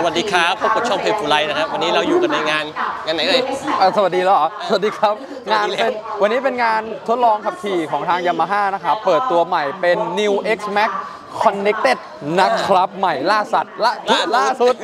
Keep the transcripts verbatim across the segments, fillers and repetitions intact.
วัสดีครับพบกับช่องเพจฟูไลนะครับวันนี้เราอยู่กันในงานงานไหนเลยสวัสดีแล้วเหรอสวัสดีครับงานเป็นวันนี้เป็นงานทดลองขับขี่ของทาง Yamaha นะครับเปิดตัวใหม่เป็น New X Max Connected นะครับใหม่ล่าสัตว์ล่าล่าสุด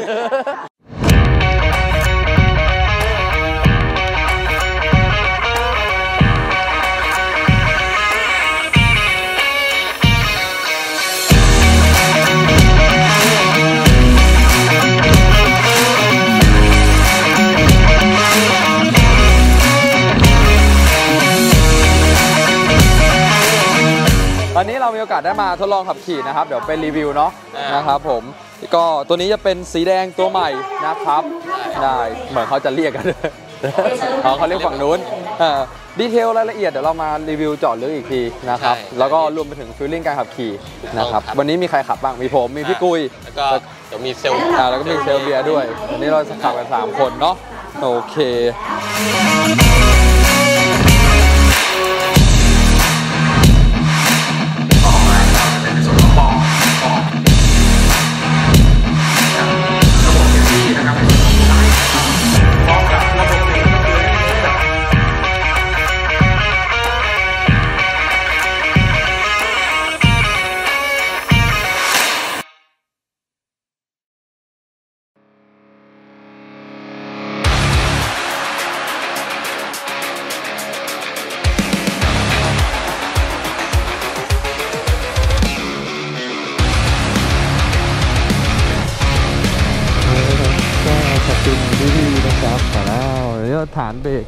วันนี้เรามีโอกาสได้มาทดลองขับขี่นะครับเดี๋ยวไปรีวิวเนาะนะครับผมก็ตัวนี้จะเป็นสีแดงตัวใหม่นะครับได้เหมือนเขาจะเรียกกันเขาเรียกฝั่งนู้นดีเทลรายละเอียดเดี๋ยวเรามารีวิวเจาะลึกอีกทีนะครับแล้วก็รวมไปถึงฟีลลิ่งการขับขี่นะครับวันนี้มีใครขับบ้างมีผมมีพี่กุยแล้วก็เดี๋ยวมีเซลแล้วก็มีเซลเบียด้วยวันนี้เราขับกันสามคนเนาะโอเคดีๆนะครับมาแล้วเดี๋ยวฐานเบรก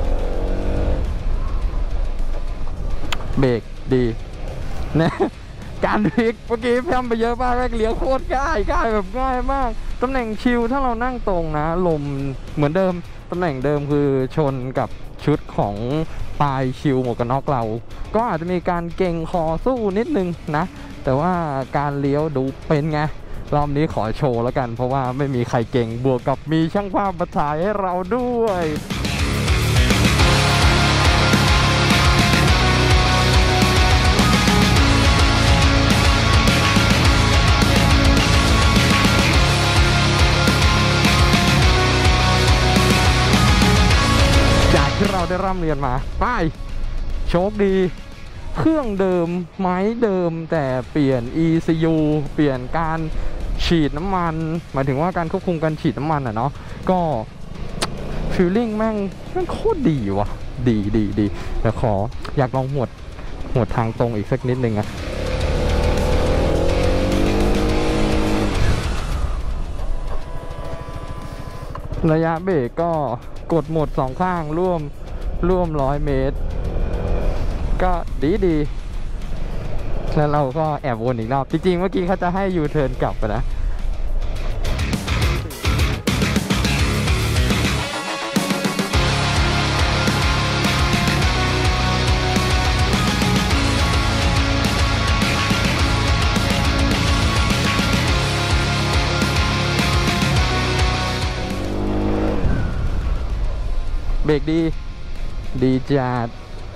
เบรกดีนะการพลิกเมื่อกี้พยายามไปเยอะมากแรกเลี้ยวโคตรง่ายง่ายแบบง่ายมากตำแหน่งชิลถ้าเรานั่งตรงนะลมเหมือนเดิมตำแหน่งเดิมคือชนกับชุดของปลายชิลหมวกกันน็อกเราก็อาจจะมีการเก่งคอสู้นิดนึงนะแต่ว่าการเลี้ยวดูเป็นไงรอบนี้ขอโชว์แล้วกันเพราะว่าไม่มีใครเก่งบวกกับมีช่างภาพมาถ่ายให้เราด้วยจากที่เราได้ร่ำเรียนมาไปโชคดีเครื่องเดิมไม้เดิมแต่เปลี่ยน อี ซี ยู เปลี่ยนการฉีดน้ำมันหมายถึงว่าการควบคุมการฉีดน้ำมันอ่ะเนาะก็ฟีลลิ่งแม่งแม่งโคตรดีว่ะดีดีดีแต่ขออยากลองหวดหวดทางตรงอีกสักนิดนึงอะระยะเบรกก็กดหมดสองข้างร่วมร่วมร้อยเมตรก็ดีดีแล้วเราก็แอบวนอีกรอบจริงๆเมื่อกี้เขาจะให้ยูเทิร์นกลับไปนะเบรกดีดีจัด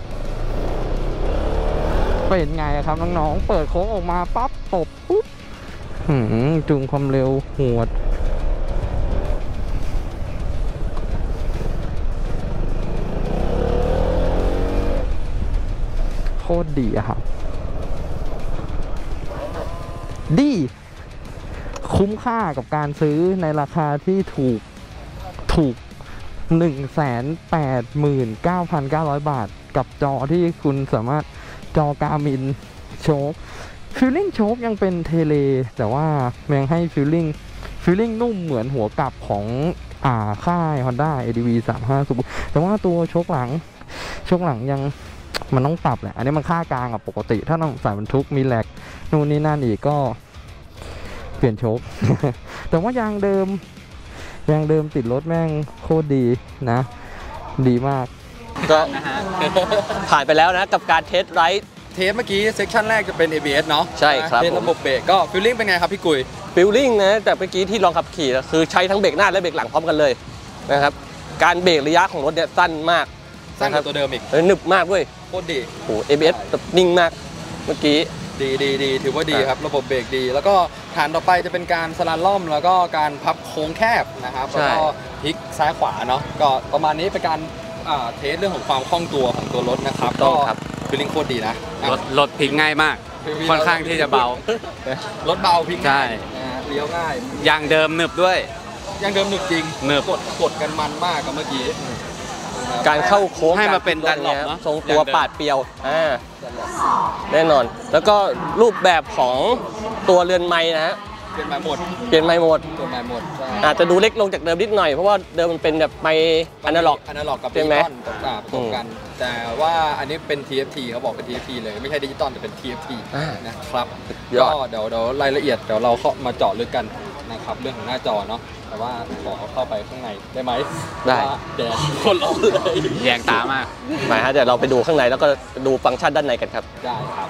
เป็นไงครับน้องๆเปิดโค้งออกมาปั๊บตบปุ๊บจุงความเร็วหวดโคตรดีอะครับดีคุ้มค่ากับการซื้อในราคาที่ถูกถูก หนึ่งแสนแปดหมื่นเก้าพันเก้าร้อย บาทกับจอที่คุณสามารถจอการ์มินโชคฟีลลิ่งโชคยังเป็นเทเลแต่ว่ายังให้ฟีลลิ่งฟีลลิ่งนุ่มเหมือนหัวกลับของอ่าค่าย Honda เอ ดี วี สามห้า Super แต่ว่าตัวโชคหลังโชคหลังยังมันต้องปรับแหละอันนี้มันค่ากลางกับปกติถ้าต้องใส่บรรทุกมีแหลกนู่นนี่นั่นอีกก็เปลี่ยนโชค แต่ว่ายางเดิมยางเดิมติดรถแม่งโคตรดีนะดีมากก็ผ่านไปแล้วนะกับการเทสไรด์เทสเมื่อกี้เซสชั่นแรกจะเป็น เอ บี เอส เนาะใช่ครับเทสระบบเบรกก็ฟีลลิ่งเป็นไงครับพี่กุยฟีลลิ่งนะแต่เมื่อกี้ที่ลองขับขี่คือใช้ทั้งเบรกหน้าและเบรกหลังพร้อมกันเลยนะครับการเบรกระยะของรถเนี่ยสั้นมากสั้นกว่าตัวเดิมอีกหนึบมากเว้ยโคตรดีโอ้ เอ บี เอส นิ่งมากเมื่อกี้ดีดีดีถือว่าดีครับระบบเบรกดีแล้วก็ฐานต่อไปจะเป็นการสลันล่อมแล้วก็การพับโค้งแคบนะครับแล้วก็พลิกซ้ายขวาเนาะก็ประมาณนี้เป็นการเทสเรื่องของความคล่องตัวของตัวรถนะครับก็ฟีลลิ่งโคตรดีนะรถรถพลิกง่ายมากค่อนข้างที่จะเบารถเบาพลิกง่ายเลี้ยวง่ายยางเดิมหนึบด้วยยางเดิมหนึบจริงหนึบกดกดกันมันมากกับเมื่อกี้การเข้าโค้งให้มาเป็นดันหลบเนาะทรงตัวปาดเปรียวอ่าแน่นอนแล้วก็รูปแบบของตัวเรือนไม้นะฮะเปลี่ยนไม้หมดเปลี่ยนไม้หมดเปลี่ยนไม้หมดอาจจะดูเล็กลงจากเดิมนิดหน่อยเพราะว่าเดิมมันเป็นแบบไม้อนาล็อกอนาล็อกกับดิจิตอลต่างๆผสมกันแต่ว่าอันนี้เป็น ที เอฟ ที เขาบอกเป็น ที เอฟ ที เลยไม่ใช่ดิจิตอลแต่เป็น ที เอฟ ที นะครับก็เดี๋ยวเดี๋ยวรายละเอียดเดี๋ยวเราเข้ามาเจาะลึกกันนะครับเรื่องของหน้าจอเนาะแต่ว่าขอเข้าไปข้างในได้ไหมได้แดดคนร้อนเลยแยงตามากมาฮะเดี๋ยวเราไปดูข้างในแล้วก็ดูฟังก์ชันด้านในกันครับได้ครับ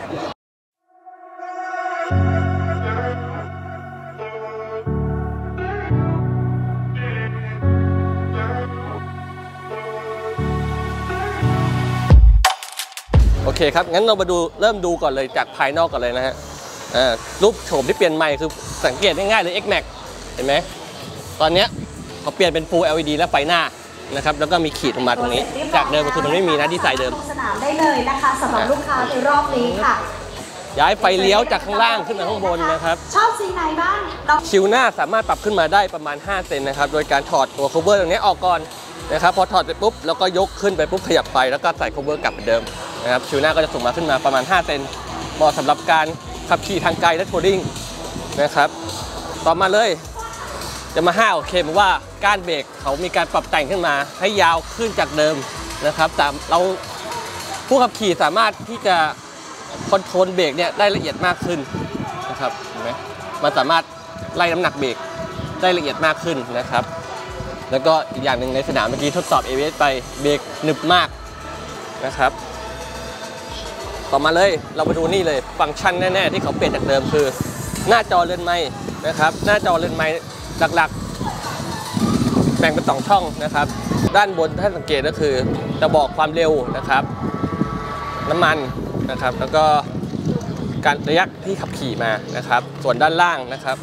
โอเคครับงั้นเรามาดูเริ่มดูก่อนเลยจากภายนอกก่อนเลยนะฮะรูปโฉมที่เปลี่ยนใหม่คือสังเกตง่ายๆเลย X Max เห็นไหมตอนนี้เขาเปลี่ยนเป็น Full แอล อี ดี และไฟหน้านะครับแล้วก็มีขีดออกมาตรงนี้จากเดิมคือมันไม่มีนะดีไซน์เดิมสนามได้เลยนะคะสำหรับลูกค้าในรอบนี้ค่ะย้ายไฟเลี้ยวจากข้างล่างขึ้นมาข้างบนนะครับชอบสีไหนบ้างชิวหน้าสามารถปรับขึ้นมาได้ประมาณห้าเซนนะครับโดยการถอดตัว cover ตรงนี้ออกก่อนนะครับพอถอดไปปุ๊บแล้วก็ยกขึ้นไปปุ๊บขยับไปแล้วก็ใส่ cover กลับเหมือนเดิมนะครับชิวหน้าก็จะส่งมาขึ้นมาประมาณห้าเซนเหมาะสำหรับการขับขี่ทางไกลและทัวริงนะครับต่อมาเลยจะมาห้าโอเคผมว่าก้านเบรกเขามีการปรับแต่งขึ้นมาให้ยาวขึ้นจากเดิมนะครับแต่เราผู้ขับขี่สามารถที่จะคอนโทรลเบรกเนี่ยได้ละเอียดมากขึ้นนะครับเห็นไหมมันสามารถไล่น้ำหนักเบรกได้ละเอียดมากขึ้นนะครับแล้วก็อีกอย่างหนึ่งในสนามเมื่อกี้ทดสอบ เอ บี เอส ไปเบรกหนึบมากนะครับต่อมาเลยเรามาดูนี่เลยฟังก์ชันแน่ๆที่เขาเปลี่ยนจากเดิมคือหน้าจอเรือนไม้นะครับหน้าจอเรือนไม้หลักๆแบ่งเป็นสองช่องนะครับด้านบนถ้าสังเกตก็คือจะบอกความเร็วนะครับน้ำมันนะครับแล้วก็การระยะที่ขับขี่มานะครับส่วนด้านล่างนะครับ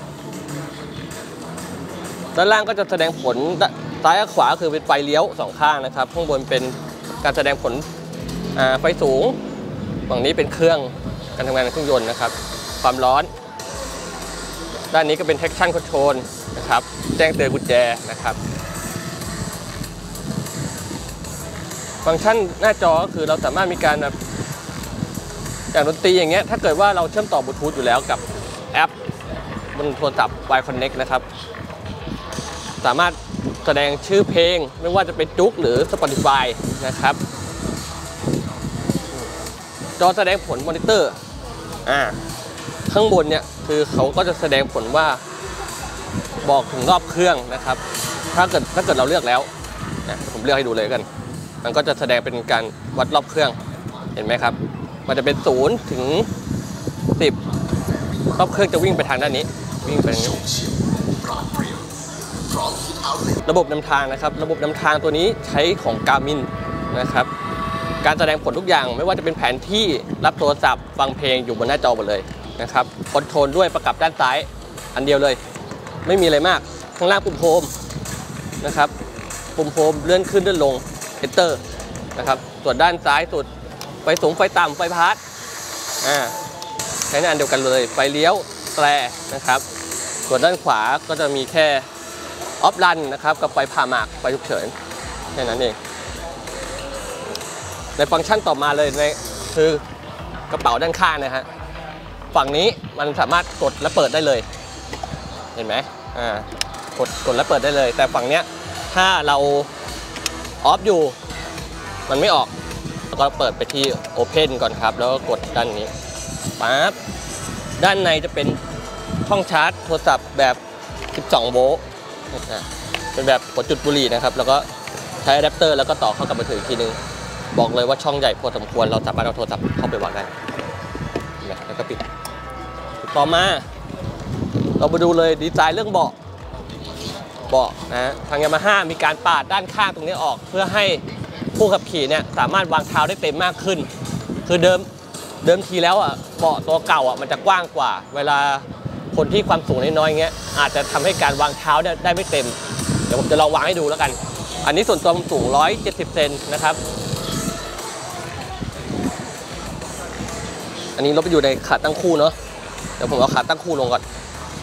ด้านล่างก็จะแสดงผลซ้ายกับขวาคือเป็นไฟเลี้ยวสองข้างนะครับข้างบนเป็นการแสดงผลไฟสูงฝั่งนี้เป็นเครื่องการทำงานของเครื่องยนต์นะครับความร้อนด้านนี้ก็เป็น traction control นะครับแจ้งเตือนกุญแจนะครับฟังก์ชันหน้าจอก็คือเราสามารถมีการแบบอย่างดนตรีอย่างเงี้ยถ้าเกิดว่าเราเชื่อมต่อบลูทูธอยู่แล้วกับแอปบนโทรศัพท์ Y Connect นะครับสามารถแสดงชื่อเพลงไม่ว่าจะเป็นจุ๊กหรือ Spotify นะครับจอแสดงผลมอนิเตอร์อ่าข้างบนเนี่ยคือเขาก็จะแสดงผลว่าบอกถึงรอบเครื่องนะครับถ้าเกิดถ้าเกิดเราเลือกแล้วนะผมเลือกให้ดูเลยกันมันก็จะแสดงเป็นการวัดรอบเครื่องเห็นไหมครับมันจะเป็นศูนย์ถึงสิบรอบเครื่องจะวิ่งไปทางด้านนี้วิ่งไปนี้ระบบนำทางนะครับระบบนำทางตัวนี้ใช้ของ Garmin นะครับการแสดงผลทุกอย่างไม่ว่าจะเป็นแผนที่รับโทรศัพท์ฟังเพลงอยู่บนหน้าจอหมดเลยนะครับคอนโทรลด้วยประกับด้านซ้ายอันเดียวเลยไม่มีอะไรมากข้างล่างปุ่มโฮมนะครับปุ่มโฮมเลื่อนขึ้นเลื่อนลง Enter นะครับส่วนด้านซ้ายสุดไฟสูงไฟต่ำไฟพาร์ทอ่าใช้งานเดียวกันเลยไฟเลี้ยวแตรนะครับส่วนด้านขวาก็จะมีแค่ออฟรันนะครับกับไฟผ่าหมากไฟฉุกเฉินแค่นั้นเองในฟังก์ชันต่อมาเลยในคือกระเป๋าด้านข้างนะฮะฝั่งนี้มันสามารถกดและเปิดได้เลยเห็นไหมอ่ากดกดและเปิดได้เลยแต่ฝั่งเนี้ยถ้าเราออฟอยู่มันไม่ออกแล้วก็เปิดไปที่ Open ก่อนครับแล้วก็กดด้านนี้ปั๊บด้านในจะเป็นช่องชาร์จโทรศัพท์แบบสิบสองโวลต์เป็นแบบกดจุดบุหรี่นะครับแล้วก็ใช้อะแดปเตอร์แล้วก็ต่อเข้ากับมือถืออีกทีนึงบอกเลยว่าช่องใหญ่พอสมควรเราสามารถเอาโทรศัพท์เข้าไปวางได้แล้วก็ปิดต่อมาเรามาดูเลยดีไซน์เรื่องเบาะเบาะนะทาง Yamaha มีการปาดด้านข้างตรงนี้ออกเพื่อให้ผู้ขับขี่เนี่ยสามารถวางเท้าได้เต็มมากขึ้นคือเดิมเดิมทีแล้วอ่ะเบาะตัวเก่าอ่ะมันจะกว้างกว่า เวลาคนที่ความสูงน้อยๆเงี้ยอาจจะทำให้การวางเท้าได้ได้ไม่เต็มเดี๋ยวผมจะลองวางให้ดูแล้วกัน อันนี้ส่วนตัวผมสูงหนึ่งร้อยเจ็ดสิบเซนนะครับอันนี้รถไปอยู่ในขาตั้งคู่เนาะเดี๋ยวผมเอาขาตั้งคู่ลงก่อน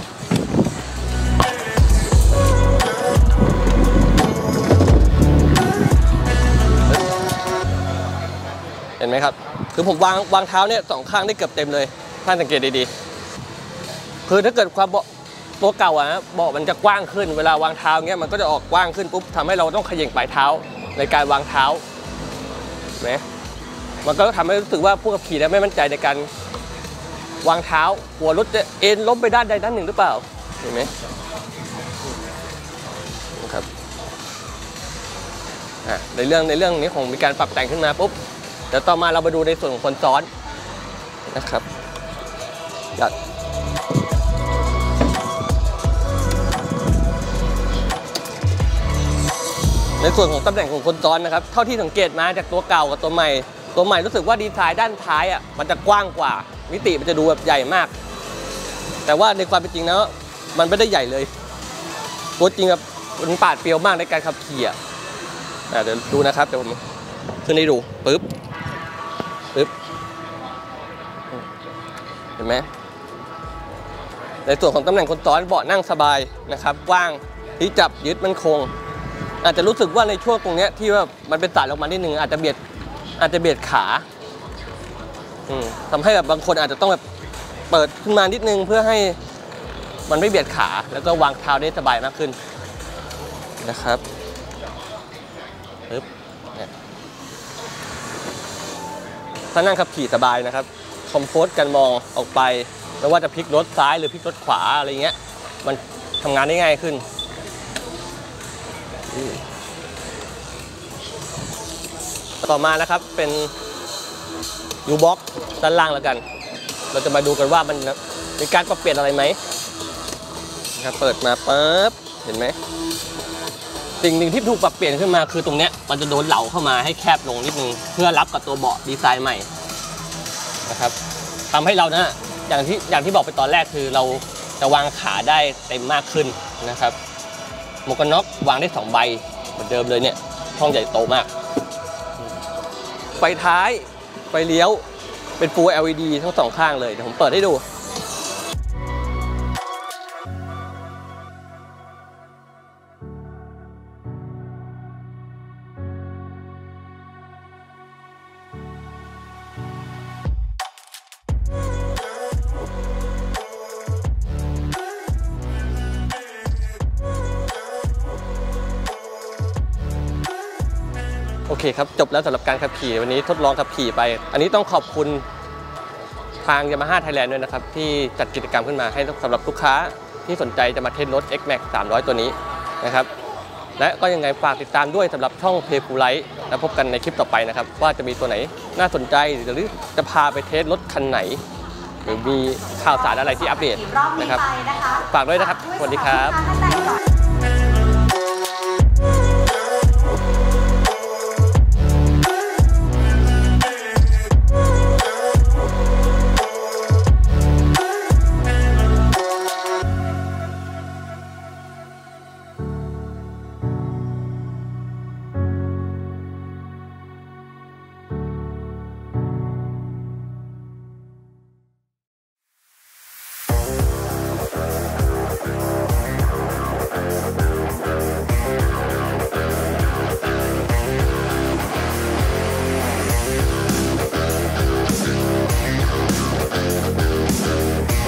เห็นไหมครับคือผมวางวางเท้าเนี่ยสองข้างได้เกือบเต็มเลยท่านสังเกตดีๆคือถ้าเกิดความเบาะตัวเก่าอะนะเบาะมันจะกว้างขึ้นเวลาวางเท้าเงี้ยมันก็จะออกกว้างขึ้นปุ๊บทำให้เราต้องเขย่งปลายเท้าในการวางเท้าเห็นไหมมันก็ทำให้รู้สึกว่าผู้ขับขี่ไม่มั่นใจในการวางเท้าหัวรถจะเอ็นล้มไปด้านใดด้านหนึ่งหรือเปล่าเห็นไหมนะครับในเรื่องในเรื่องนี้ของมีการปรับแต่งขึ้นมาปุ๊บเดี๋ยวต่อมาเรามาดูในส่วนของคนซ้อนนะครับจัดในส่วนของตำแหน่งของคนซ้อนนะครับเท่าที่สังเกตมาจากตัวเก่ากับตัวใหม่ตัวใหม่รู้สึกว่าดีไซน์ด้านท้ายอ่ะมันจะกว้างกว่ามิติมันจะดูแบบใหญ่มากแต่ว่าในความเป็นจริงแล้วมันไม่ได้ใหญ่เลยตัวจริงแบบมันปาดเปรียวมากในการขับขี่อ่ะเดี๋ยวดูนะครับเดี๋ยวผมขึ้นให้ดูปึ๊บปึ๊บเห็นไหมในส่วนของตำแหน่งคนซ้อนเบาะนั่งสบายนะครับกว้างที่จับยึดมันคงอาจจะรู้สึกว่าในช่วงตรงนี้ที่ว่ามันเป็นสายลงมานิดนึงอาจจะเบียดอาจจะเบียดขาทำให้แบบบางคนอาจจะต้องแบบเปิดขึ้นมานิดนึงเพื่อให้มันไม่เบียดขาแล้วก็วางเท้าได้สบายมากขึ้นนะครับปึ๊บถ้านั่งขับขี่สบายนะครับคอมโพสกันมองออกไปไม่ว่าจะพลิกรถซ้ายหรือพลิกรถขวาอะไรเงี้ยมันทำงานได้ง่ายขึ้นต่อมานะครับเป็นยูบ็อกด้านล่างแล้วกันเราจะมาดูกันว่ามันมีการปรับเปลี่ยนอะไรไหมนะครับเปิดมาปั๊บเห็นไหมสิ่งหนึ่งที่ถูกปรับเปลี่ยนขึ้นมาคือตรงเนี้ยมันจะโดนเหลาเข้ามาให้แคบลงนิดนึงเพื่อรับกับตัวเบาะดีไซน์ใหม่นะครับทำให้เรานะอย่างที่อย่างที่บอกไปตอนแรกคือเราจะวางขาได้เต็มมากขึ้นนะครับหมวกกันน็อกวางได้สองใบเหมือนเดิมเลยเนี่ยช่องใหญ่โตมากไฟท้ายไฟเลี้ยวเป็น Full แอล อี ดี ทั้งสองข้างเลยเดี๋ยวผมเปิดให้ดูโอเคครับจบแล้วสำหรับการขับขี่วันนี้ทดลองขับขี่ไปอันนี้ต้องขอบคุณทาง Yamaha Thailand ด้วยนะครับที่จัดกิจกรรมขึ้นมาให้สำหรับลูกค้าที่สนใจจะมาเทสรถ X Max สามร้อยตัวนี้นะครับและก็ยังไงฝากติดตามด้วยสำหรับช่อง Play Cool Light แล้วพบกันในคลิปต่อไปนะครับว่าจะมีตัวไหนน่าสนใจหรือจะพาไปเทสรถคันไหนหรือมีข่าวสารอะไรที่อัปเดตนะครับฝากด้วยนะครับสวัสดีครับ